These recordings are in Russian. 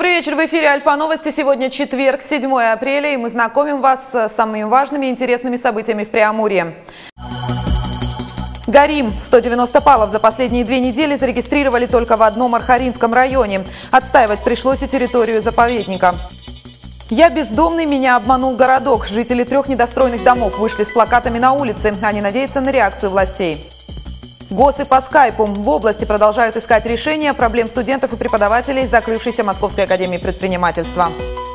Добрый вечер, в эфире Альфа-Новости. Сегодня четверг, 7 апреля, и мы знакомим вас с самыми важными и интересными событиями в Преамурье. Горим. 190 палов за последние 2 недели зарегистрировали только в одном Архаринском районе. Отстаивать пришлось и территорию заповедника. «Я бездомный, меня обманул городок». Жители 3 недостроенных домов вышли с плакатами на улице. Они надеются на реакцию властей. ГОСы по скайпу. В области продолжают искать решения проблем студентов и преподавателей закрывшейся Московской академии предпринимательства.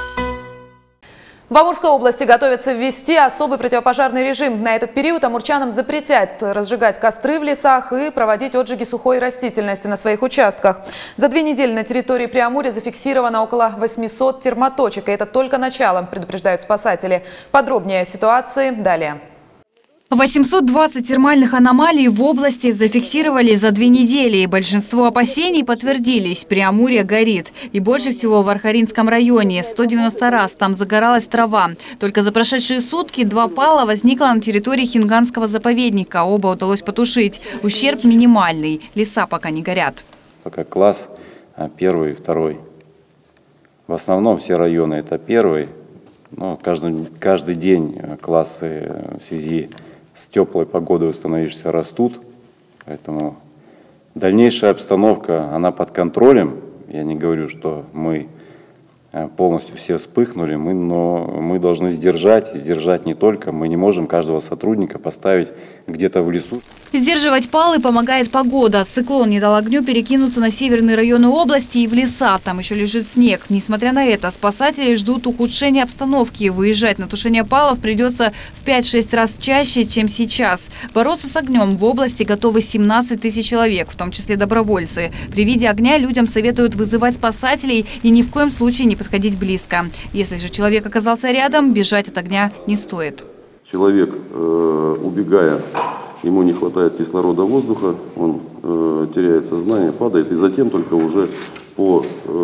В Амурской области готовятся ввести особый противопожарный режим. На этот период амурчанам запретят разжигать костры в лесах и проводить отжиги сухой растительности на своих участках. За 2 недели на территории Преамурья зафиксировано около 800 термоточек. И это только начало, предупреждают спасатели. Подробнее о ситуации далее. 820 термальных аномалий в области зафиксировали за 2 недели. И большинство опасений подтвердились. Преамурье горит. И больше всего в Архаринском районе. 190 раз там загоралась трава. Только за прошедшие сутки 2 пала возникло на территории Хинганского заповедника. Оба удалось потушить. Ущерб минимальный. Леса пока не горят. Пока класс 1 и 2. В основном все районы это 1. Но каждый день классы в связи с теплой погодой установившейся растут, поэтому дальнейшая обстановка, она под контролем. Я не говорю, что мы полностью все вспыхнули, но мы должны сдержать не только. Мы не можем каждого сотрудника поставить где-то в лесу. Сдерживать палы помогает погода. Циклон не дал огню перекинуться на северные районы области и в леса. Там еще лежит снег. Несмотря на это, спасатели ждут ухудшения обстановки. Выезжать на тушение палов придется в 5-6 раз чаще, чем сейчас. Бороться с огнем в области готовы 17 тысяч человек, в том числе добровольцы. При виде огня людям советуют вызывать спасателей и ни в коем случае не подходить близко. Если же человек оказался рядом, бежать от огня не стоит. Человек, убегая, ему не хватает кислорода, воздуха, он теряет сознание, падает, и затем только уже по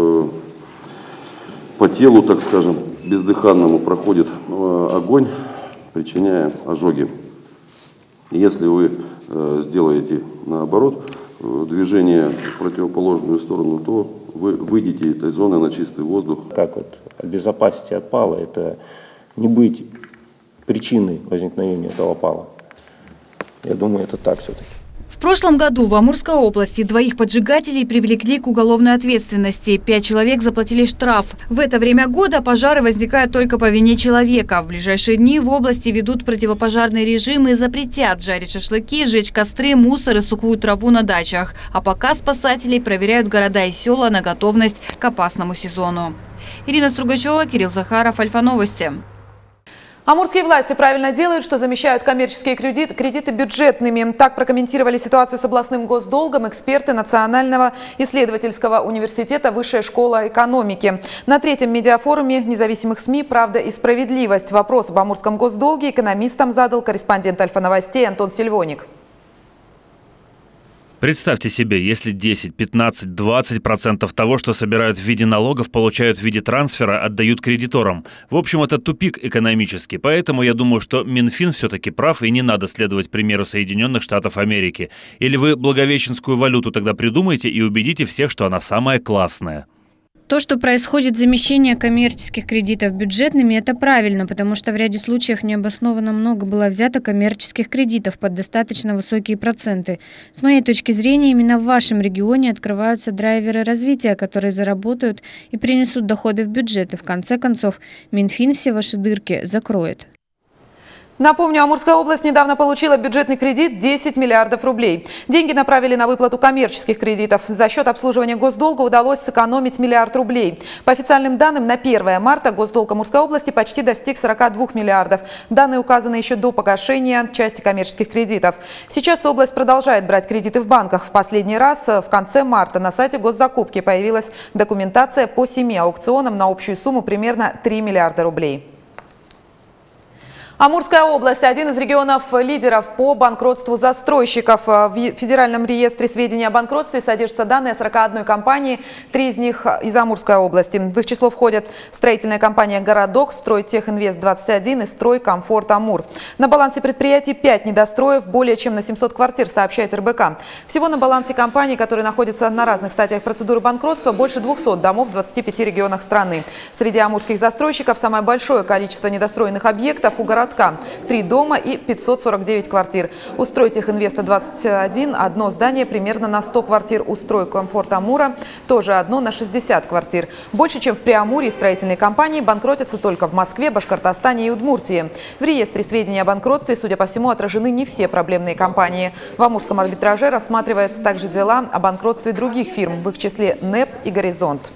телу, так скажем, бездыханному проходит огонь, причиняя ожоги. Если вы сделаете наоборот движение в противоположную сторону, то вы выйдете из этой зоны на чистый воздух. Как вот обезопасить от пала, это не быть причиной возникновения этого пала. Я думаю, это так все-таки. В прошлом году в Амурской области 2 поджигателей привлекли к уголовной ответственности. 5 человек заплатили штраф. В это время года пожары возникают только по вине человека. В ближайшие дни в области ведут противопожарный режим и запретят жарить шашлыки, жечь костры, мусор и сухую траву на дачах. А пока спасатели проверяют города и села на готовность к опасному сезону. Ирина Стругачева, Кирилл Захаров, Альфа-Новости. Амурские власти правильно делают, что замещают коммерческие кредиты бюджетными. Так прокомментировали ситуацию с областным госдолгом эксперты Национального исследовательского университета Высшая школа экономики. На 3-м медиафоруме независимых СМИ «Правда и справедливость». Вопрос об амурском госдолге экономистам задал корреспондент Альфа-Новостей Антон Сильвоник. Представьте себе, если 10, 15, 20% того, что собирают в виде налогов, получают в виде трансфера, отдают кредиторам. В общем, это тупик экономический. Поэтому я думаю, что Минфин все-таки прав и не надо следовать примеру Соединенных Штатов Америки. Или вы благовещенскую валюту тогда придумаете и убедите всех, что она самая классная. То, что происходит замещение коммерческих кредитов бюджетными, это правильно, потому что в ряде случаев необоснованно много было взято коммерческих кредитов под достаточно высокие проценты. С моей точки зрения, именно в вашем регионе открываются драйверы развития, которые заработают и принесут доходы в бюджет. И в конце концов, Минфин все ваши дырки закроет. Напомню, Амурская область недавно получила бюджетный кредит 10 миллиардов рублей. Деньги направили на выплату коммерческих кредитов. За счет обслуживания госдолга удалось сэкономить миллиард рублей. По официальным данным, на 1 марта госдолг Амурской области почти достиг 42 миллиардов. Данные указаны еще до погашения части коммерческих кредитов. Сейчас область продолжает брать кредиты в банках. В последний раз в конце марта на сайте госзакупки появилась документация по 7 аукционам на общую сумму примерно 3 миллиарда рублей. Амурская область – один из регионов-лидеров по банкротству застройщиков. В Федеральном реестре сведений о банкротстве содержатся данные о 41 компании, 3 из них из Амурской области. В их число входят строительная компания «Городок», «Стройтехинвест-21» и «Стройкомфорт Амур». На балансе предприятий 5 недостроев, более чем на 700 квартир, сообщает РБК. Всего на балансе компаний, которые находятся на разных стадиях процедуры банкротства, больше 200 домов в 25 регионах страны. Среди амурских застройщиков самое большое количество недостроенных объектов у «Городка». 3 дома и 549 квартир. У «Стройтехинвеста-21» одно здание примерно на 100 квартир. У «Стройкомфорт Амура» тоже одно на 60 квартир. Больше, чем в Преамурье, строительные компании банкротятся только в Москве, Башкортостане и Удмуртии. В реестре сведений о банкротстве, судя по всему, отражены не все проблемные компании. В амурском арбитраже рассматриваются также дела о банкротстве других фирм, в их числе НЭП и «Горизонт».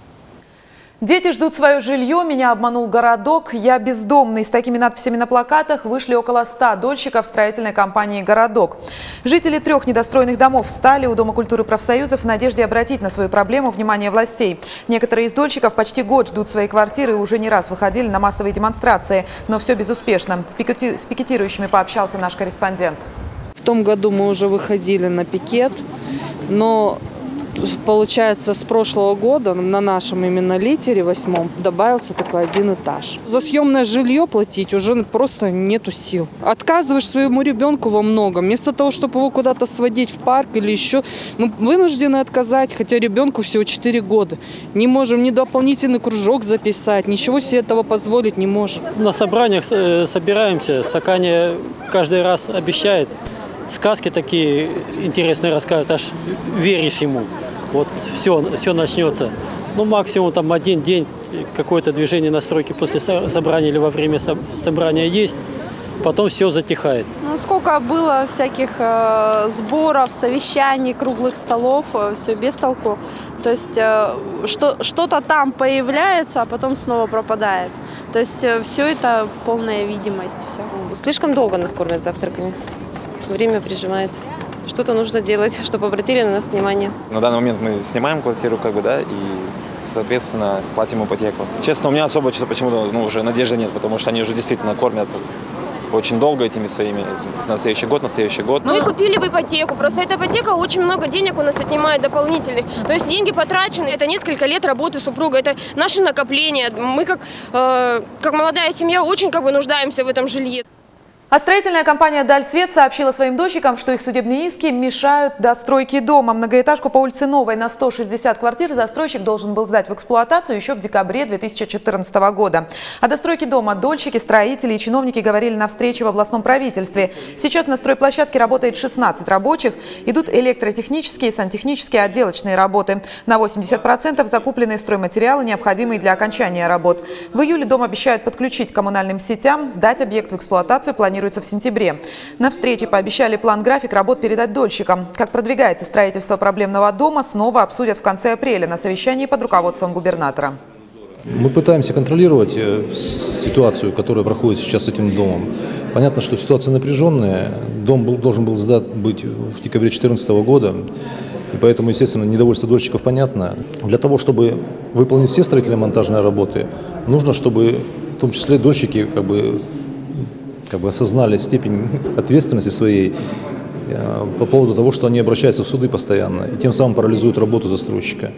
Дети ждут свое жилье, меня обманул городок, я бездомный. С такими надписями на плакатах вышли около 100 дольщиков строительной компании «Городок». Жители 3 недостроенных домов встали у Дома культуры профсоюзов в надежде обратить на свою проблему внимание властей. Некоторые из дольщиков почти год ждут свои квартиры и уже не раз выходили на массовые демонстрации. Но все безуспешно. С пикетирующими пообщался наш корреспондент. В том году мы уже выходили на пикет, но... Получается, с прошлого года на нашем именно литере 8 добавился такой 1 этаж. За съемное жилье платить уже просто нету сил. Отказываешь своему ребенку во многом. Вместо того, чтобы его куда-то сводить в парк или еще, мы вынуждены отказать, хотя ребенку всего 4 года. Не можем ни дополнительный кружок записать, ничего себе этого позволить не можем. На собраниях собираемся, Саканя каждый раз обещает. Сказки такие интересные рассказывают, аж веришь ему. Вот все начнется. Ну, максимум там 1 день какое-то движение на стройке после собрания или во время собрания есть. Потом все затихает. Ну, сколько было всяких сборов, совещаний, круглых столов, все без толку. То есть что-то там появляется, а потом снова пропадает. То есть все это полная видимость. Все. Слишком долго нас кормят завтраками. Время прижимает. Что-то нужно делать, чтобы обратили на нас внимание. На данный момент мы снимаем квартиру, и, соответственно, платим ипотеку. Честно, у меня особо почему-то уже надежды нет, потому что они уже действительно кормят очень долго этими своими, на следующий год. Мы купили бы ипотеку, просто эта ипотека очень много денег у нас отнимает дополнительных. То есть деньги потрачены, это несколько лет работы супруга, это наши накопления. Мы как молодая семья очень нуждаемся в этом жилье. А строительная компания «Дальсвет» сообщила своим дольщикам, что их судебные иски мешают достройке дома. Многоэтажку по улице Новой на 160 квартир застройщик должен был сдать в эксплуатацию еще в декабре 2014 года. О достройке дома дольщики, строители и чиновники говорили на встрече в областном правительстве. Сейчас на стройплощадке работает 16 рабочих. Идут электротехнические, сантехнические, отделочные работы. На 80% закупленные стройматериалы, необходимые для окончания работ. В июле дом обещают подключить к коммунальным сетям, сдать объект в эксплуатацию планируется в сентябре. На встрече пообещали план-график работ передать дольщикам. Как продвигается строительство проблемного дома, снова обсудят в конце апреля на совещании под руководством губернатора. Мы пытаемся контролировать ситуацию, которая проходит сейчас с этим домом. Понятно, что ситуация напряженная. Дом должен был быть в декабре 2014 года. И поэтому, естественно, недовольство дольщиков понятно. Для того, чтобы выполнить все строительно-монтажные работы, нужно, чтобы в том числе дольщики осознали степень ответственности своей по поводу того, что они обращаются в суды постоянно и тем самым парализуют работу застройщика.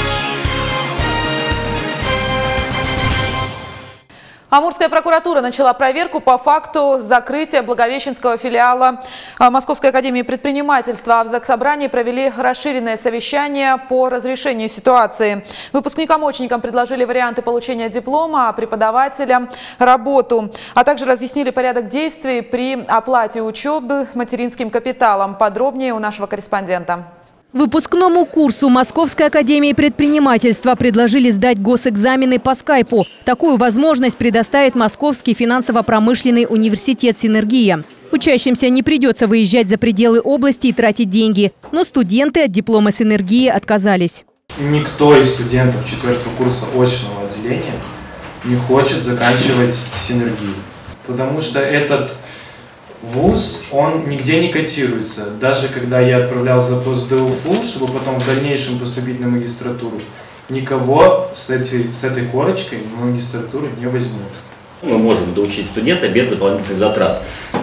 Амурская прокуратура начала проверку по факту закрытия Благовещенского филиала Московской академии предпринимательства. А в Заксобрании провели расширенное совещание по разрешению ситуации. Выпускникам-очникам предложили варианты получения диплома, а преподавателям – работу. А также разъяснили порядок действий при оплате учебы материнским капиталом. Подробнее у нашего корреспондента. Выпускному курсу Московской академии предпринимательства предложили сдать госэкзамены по скайпу. Такую возможность предоставит Московский финансово-промышленный университет «Синергия». Учащимся не придется выезжать за пределы области и тратить деньги. Но студенты от диплома «Синергии» отказались. Никто из студентов 4-го курса очного отделения не хочет заканчивать «Синергию», потому что этот вуз, он нигде не котируется. Даже когда я отправлял запрос в ДУФУ, чтобы потом в дальнейшем поступить на магистратуру, никого с этой корочкой на магистратуру не возьмут. Мы можем доучить студента без дополнительных затрат.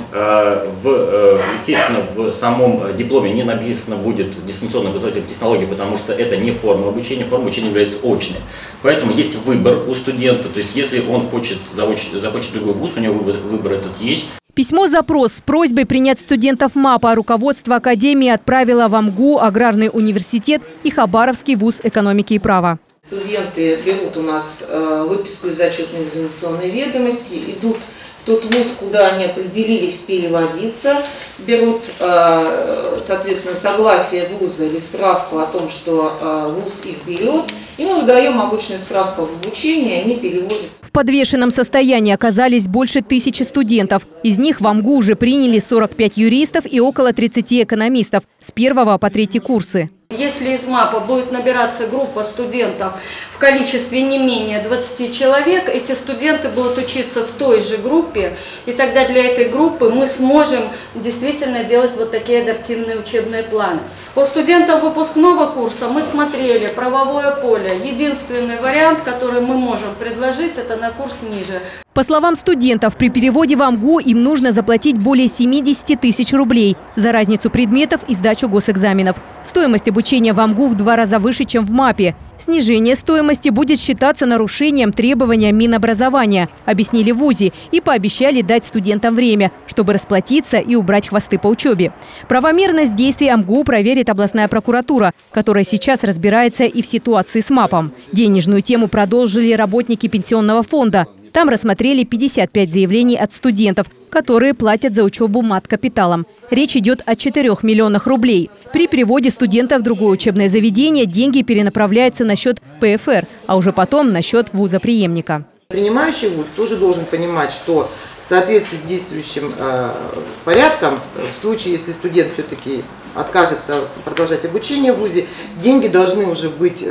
Естественно, в самом дипломе не написано будет дистанционная образовательная технология, потому что это не форма обучения является очной. Поэтому есть выбор у студента, то есть если он хочет закончить другой вуз, у него выбор этот есть. Письмо-запрос с просьбой принять студентов МАПа руководство Академии отправило в АМГУ, Аграрный университет и Хабаровский вуз экономики и права. Студенты берут у нас выписку из зачетной экзаменационной ведомости, идут в тот вуз, куда они определились переводиться, берут, соответственно, согласие вуза или справку о том, что вуз их берет, и мы выдаем обычную справку об обучении, они переводятся. В подвешенном состоянии оказались больше 1000 студентов. Из них в АМГУ уже приняли 45 юристов и около 30 экономистов с 1 по 3 курсы. Если из МАПа будет набираться группа студентов в количестве не менее 20 человек, эти студенты будут учиться в той же группе, и тогда для этой группы мы сможем действительно делать вот такие адаптивные учебные планы. По студентам выпускного курса мы смотрели правовое поле. Единственный вариант, который мы можем предложить, это на курс ниже. По словам студентов, при переводе в АМГУ им нужно заплатить более 70 тысяч рублей за разницу предметов и сдачу госэкзаменов. Стоимость обучения в АМГУ в 2 раза выше, чем в МАПе. Снижение стоимости будет считаться нарушением требования Минобразования, объяснили в ВУЗе и пообещали дать студентам время, чтобы расплатиться и убрать хвосты по учебе. Правомерность действий АМГУ проверит областная прокуратура, которая сейчас разбирается и в ситуации с МАПом. Денежную тему продолжили работники пенсионного фонда. Там рассмотрели 55 заявлений от студентов, которые платят за учебу мат-капиталом. Речь идет о 4 миллионах рублей. При переводе студента в другое учебное заведение деньги перенаправляются на счет ПФР, а уже потом на счет вуза-преемника. Принимающий вуз тоже должен понимать, что в соответствии с действующим порядком, в случае, если студент все-таки откажется продолжать обучение в вузе, деньги должны уже быть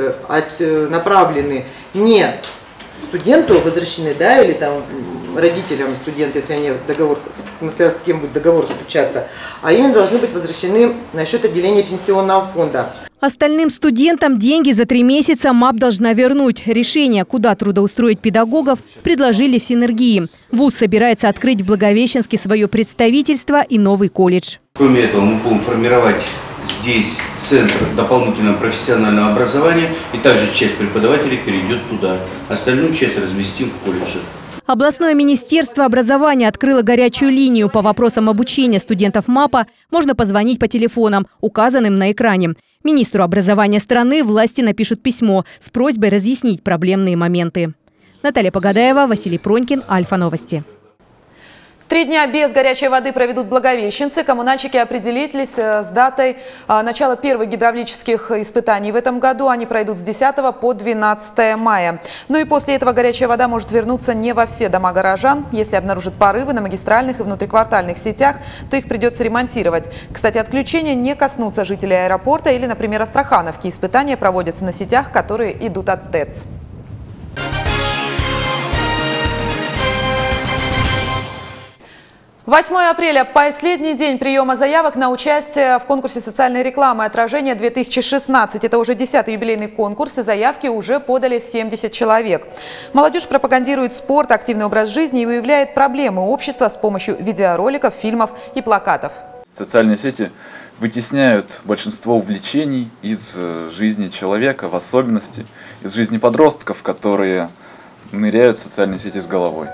направлены не студенту возвращены, да, или там родителям студента, если они договор, в смысле, с кем будет договор заключаться, а именно должны быть возвращены на счет отделения пенсионного фонда. Остальным студентам деньги за 3 месяца МАП должна вернуть. Решение, куда трудоустроить педагогов, предложили в Синергии. ВУЗ собирается открыть в Благовещенске свое представительство и новый колледж. Кроме этого, мы будем формировать здесь центр дополнительного профессионального образования, и также часть преподавателей перейдет туда. Остальную часть разместим в колледже. Областное министерство образования открыло горячую линию по вопросам обучения студентов МАПа. Можно позвонить по телефонам, указанным на экране. Министру образования страны власти напишут письмо с просьбой разъяснить проблемные моменты. Наталья Погодаева, Василий Пронькин, Альфа-Новости. 3 дня без горячей воды проведут благовещенцы. Коммунальщики определились с датой начала первых гидравлических испытаний. В этом году они пройдут с 10 по 12 мая. Ну и после этого горячая вода может вернуться не во все дома горожан. Если обнаружат порывы на магистральных и внутриквартальных сетях, то их придется ремонтировать. Кстати, отключения не коснутся жителей аэропорта или, например, Астрахановки. Испытания проводятся на сетях, которые идут от ТЭЦ. 8 апреля – последний день приема заявок на участие в конкурсе социальной рекламы «Отражение-2016». Это уже 10-й юбилейный конкурс, и заявки уже подали 70 человек. Молодежь пропагандирует спорт, активный образ жизни и выявляет проблемы общества с помощью видеороликов, фильмов и плакатов. Социальные сети вытесняют большинство увлечений из жизни человека, в особенности из жизни подростков, которые ныряют в социальные сети с головой.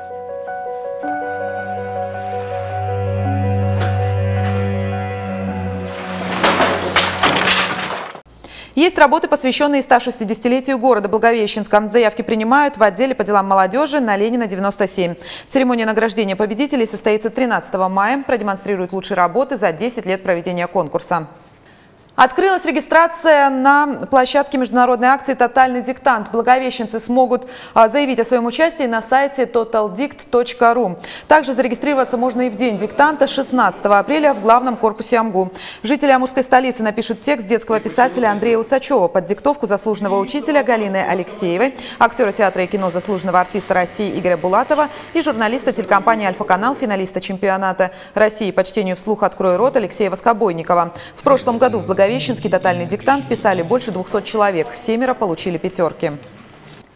Есть работы, посвященные 160-летию города Благовещенска. Заявки принимают в отделе по делам молодежи на Ленина, 97. Церемония награждения победителей состоится 13 мая. Продемонстрируют лучшие работы за 10 лет проведения конкурса. Открылась регистрация на площадке международной акции «Тотальный диктант». Благовещенцы смогут заявить о своем участии на сайте totaldict.ru. Также зарегистрироваться можно и в день диктанта 16 апреля в главном корпусе АМГУ. Жители Амурской столицы напишут текст детского писателя Андрея Усачева под диктовку заслуженного учителя Галины Алексеевой, актера театра и кино, заслуженного артиста России Игоря Булатова и журналиста телекомпании «Альфа-канал», финалиста чемпионата России по чтению вслух «Открой рот» Алексея Воскобойникова. В прошлом году в Благовещенский тотальный диктант писали больше 200 человек, 7 получили 5.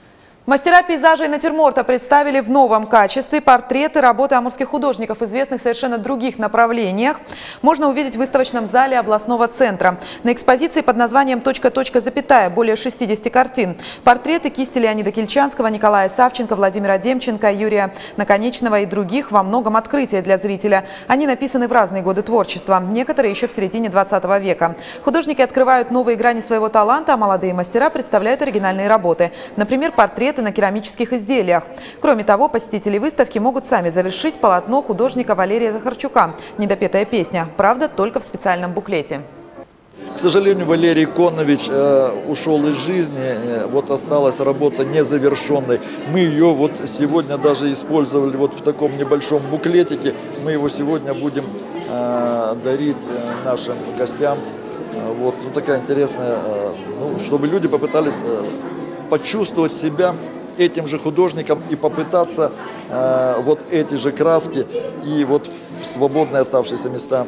Мастера пейзажа и натюрморта представили в новом качестве портреты работы амурских художников, известных в совершенно других направлениях. Можно увидеть в выставочном зале областного центра. На экспозиции под названием «Точка, запятая» более 60 картин. Портреты кисти Леонида Кильчанского, Николая Савченко, Владимира Демченко, Юрия Наконечного и других во многом открытие для зрителя. Они написаны в разные годы творчества, некоторые еще в середине 20 века. Художники открывают новые грани своего таланта, а молодые мастера представляют оригинальные работы. Например, портреты на керамических изделиях. Кроме того, посетители выставки могут сами завершить полотно художника Валерия Захарчука «Недопетая песня». Правда, только в специальном буклете. К сожалению, Валерий Коннович ушел из жизни, вот осталась работа незавершенной. Мы ее вот сегодня даже использовали вот в таком небольшом буклетике. Мы его сегодня будем дарить нашим гостям. Вот такая интересная, чтобы люди попытались почувствовать себя этим же художником и попытаться вот эти же краски и вот в свободные оставшиеся места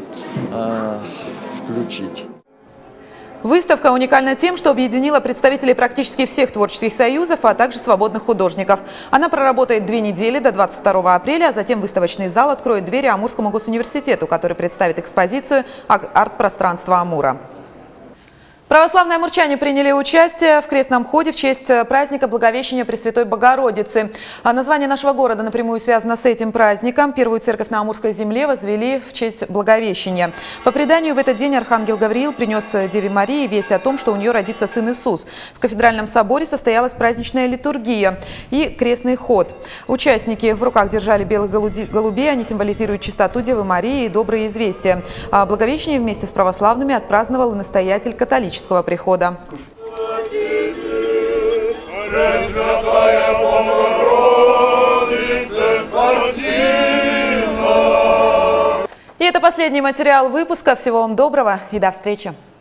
включить. Выставка уникальна тем, что объединила представителей практически всех творческих союзов, а также свободных художников. Она проработает 2 недели до 22 апреля, а затем выставочный зал откроет двери Амурскому госуниверситету, который представит экспозицию «Арт-пространство Амура». Православные амурчане приняли участие в крестном ходе в честь праздника Благовещения Пресвятой Богородицы. Название нашего города напрямую связано с этим праздником. Первую церковь на Амурской земле возвели в честь Благовещения. По преданию, в этот день архангел Гавриил принес Деве Марии весть о том, что у нее родится сын Иисус. В кафедральном соборе состоялась праздничная литургия и крестный ход. Участники в руках держали белых голубей, они символизируют чистоту Девы Марии и добрые известия. Благовещение вместе с православными отпраздновал и настоятель католического прихода. И это последний материал выпуска. Всего вам доброго и до встречи.